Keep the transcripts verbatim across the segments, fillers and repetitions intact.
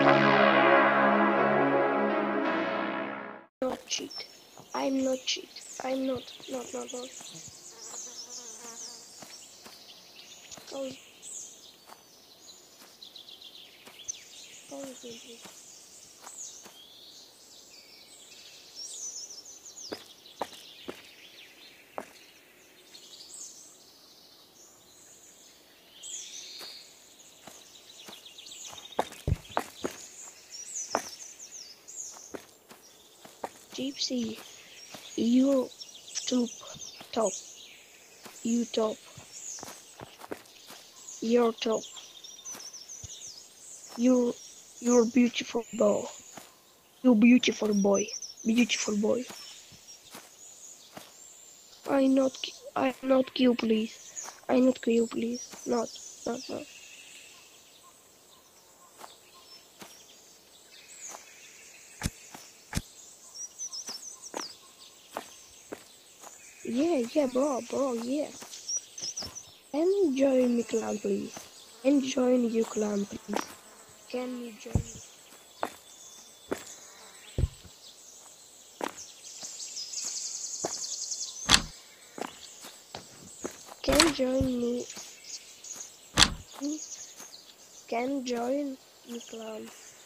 Not cheat. I'm not cheat. I'm not. Not. Not. Not. Pause. Pause the game, please. Gypsy, you top, top, you top, you're top, you're, you're beautiful boy, you beautiful boy, beautiful boy. I not, I not kill, please. I not kill, please. Not, not, not. Yeah, yeah, bro, bro, yeah. Enjoy me clan, please. Enjoy you clan, please. Can you join me? Can join me? Can join me clan?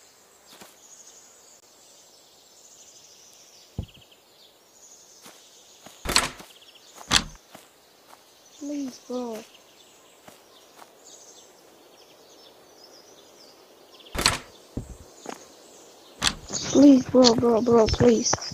Please, bro. Please, bro, bro, bro, please.